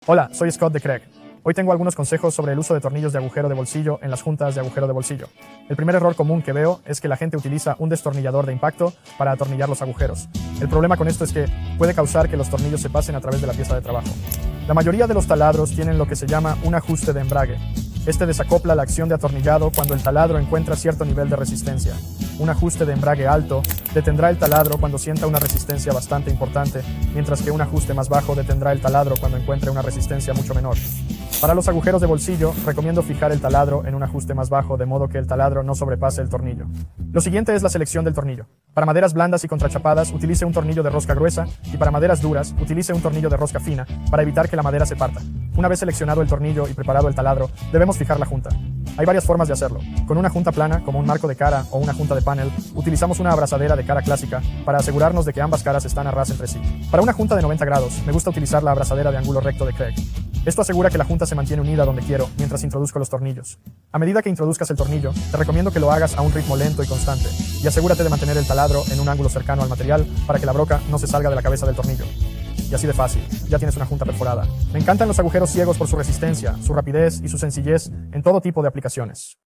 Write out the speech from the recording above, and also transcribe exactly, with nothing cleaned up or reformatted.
Hola, soy Scott de Craig. Hoy tengo algunos consejos sobre el uso de tornillos de agujero de bolsillo en las juntas de agujero de bolsillo. El primer error común que veo es que la gente utiliza un destornillador de impacto para atornillar los agujeros. El problema con esto es que puede causar que los tornillos se pasen a través de la pieza de trabajo. La mayoría de los taladros tienen lo que se llama un ajuste de embrague. Este desacopla la acción de atornillado cuando el taladro encuentra cierto nivel de resistencia. Un ajuste de embrague alto detendrá el taladro cuando sienta una resistencia bastante importante, mientras que un ajuste más bajo detendrá el taladro cuando encuentre una resistencia mucho menor. Para los agujeros de bolsillo, recomiendo fijar el taladro en un ajuste más bajo de modo que el taladro no sobrepase el tornillo. Lo siguiente es la selección del tornillo. Para maderas blandas y contrachapadas, utilice un tornillo de rosca gruesa y para maderas duras, utilice un tornillo de rosca fina para evitar que la madera se parta. Una vez seleccionado el tornillo y preparado el taladro, debemos fijar la junta. Hay varias formas de hacerlo. Con una junta plana, como un marco de cara o una junta de panel, utilizamos una abrazadera de cara clásica para asegurarnos de que ambas caras están a ras entre sí. Para una junta de noventa grados, me gusta utilizar la abrazadera de ángulo recto de Craig. Esto asegura que la junta se mantiene unida donde quiero mientras introduzco los tornillos. A medida que introduzcas el tornillo, te recomiendo que lo hagas a un ritmo lento y constante, y asegúrate de mantener el taladro en un ángulo cercano al material para que la broca no se salga de la cabeza del tornillo. Y así de fácil, ya tienes una junta perforada. Me encantan los agujeros ciegos por su resistencia, su rapidez y su sencillez en todo tipo de aplicaciones.